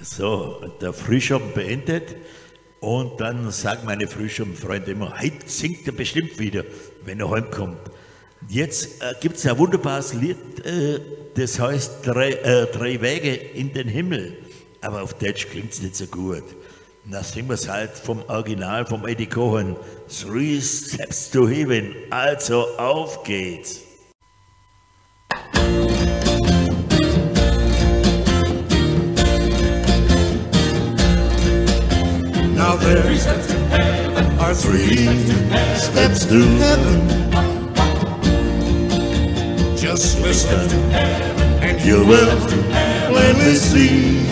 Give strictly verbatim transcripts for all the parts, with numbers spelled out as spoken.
So, der Frühschoppen beendet und dann sagen meine Frühschoppenfreunde immer, heute singt er bestimmt wieder, wenn er heimkommt. Jetzt äh, gibt es ein wunderbares Lied, äh, das heißt drei, äh, drei Wege in den Himmel, aber auf Deutsch klingt es nicht so gut. Und dann singen wir es halt vom Original, vom Eddie Cohen, Three Steps to Heaven, also auf geht's. Now there are three steps to heaven. Just listen and you will plainly see.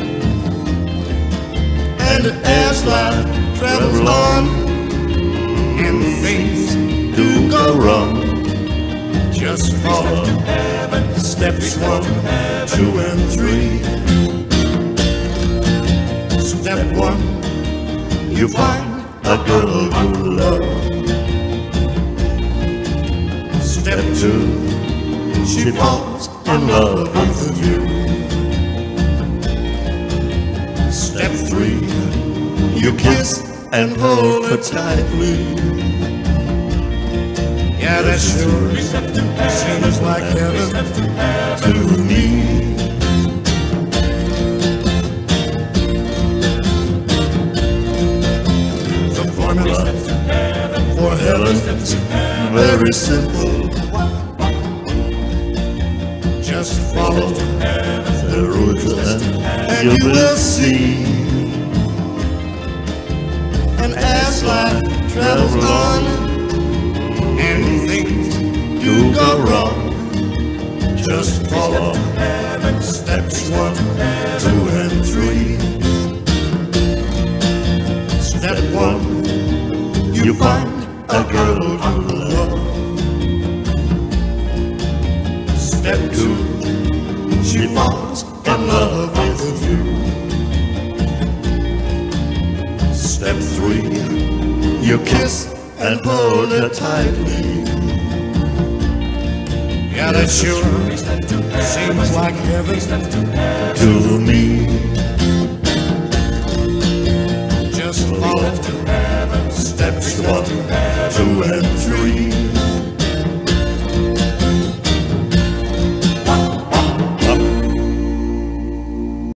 And as life travels on and things do go wrong, just follow steps one, two, and three. Step one, you find a girl you love. Step two, she falls in love with you. Step three, you kiss and hold her tightly. Yeah, that sure seems like heaven to me. The formula for heaven's very simple. Just follow the route and you will see. And as life travels on and things do go wrong, just follow steps one, two, and three. Step one, you find a girl you love. Step two, she falls in love with you. Step three, you kiss and hold her tightly. Yeah, that sure seems like heaven to me. Just follow steps one, two, and three.